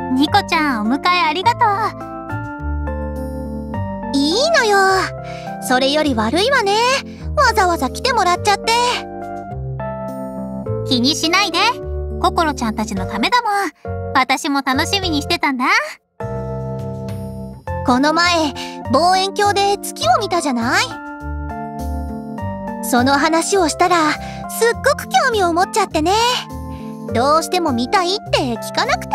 ニコちゃん、お迎えありがとう。いいのよ。それより悪いわね。わざわざ来てもらっちゃって。 気にしないで。ココロちゃんたちのためだもん。私も楽しみにしてたんだ。 この前、望遠鏡で月を見たじゃない？その話をしたら、すっごく興味を持っちゃってね。どうしても見たいって聞かなくて。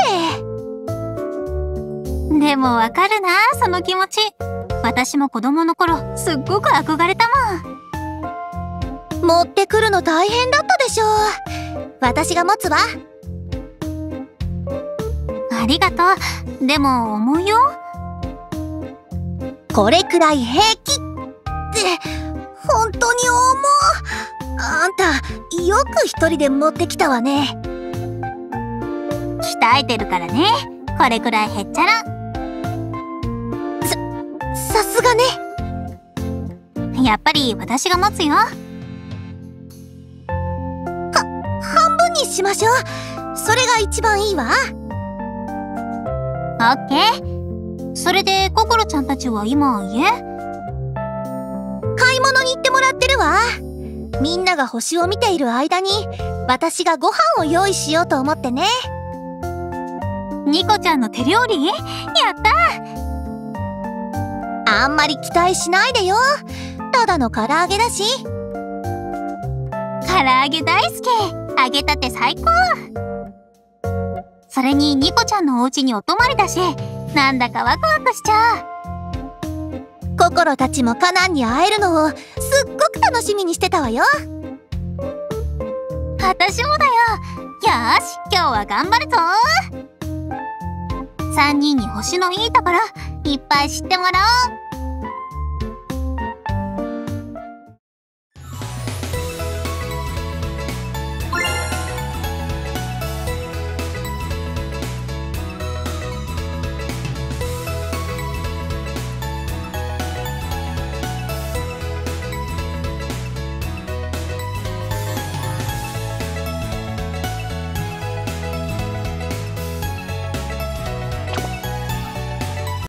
でもわかるな、その気持ち。私も子供の頃、すっごく憧れたもん。持ってくるの大変だったでしょ。私が持つわ。 ありがとう。でも重いよ。 これくらい平気って本当に重い。あんたよく一人で持ってきたわね。 鍛えてるからね。これくらいへっちゃら。 さすがね。 やっぱり私が持つよ。 半分にしましょう。それが一番いいわ。 オッケー。それでココロちゃんたちは今家？ 買い物に行ってもらってるわ。みんなが星を見ている間に私がご飯を用意しようと思ってね。 ニコちゃんの手料理？やった！ あんまり期待しないでよ。ただの唐揚げだし。 唐揚げ大好き。揚げたて最高。それにニコちゃんのお家にお泊まりだし、なんだかワクワクしちゃう。 ココロたちもカナンに会えるのをすっごく楽しみにしてたわよ。 私もだよ。よし、今日は頑張るぞ。3人に星のいいところいっぱい知ってもらおう。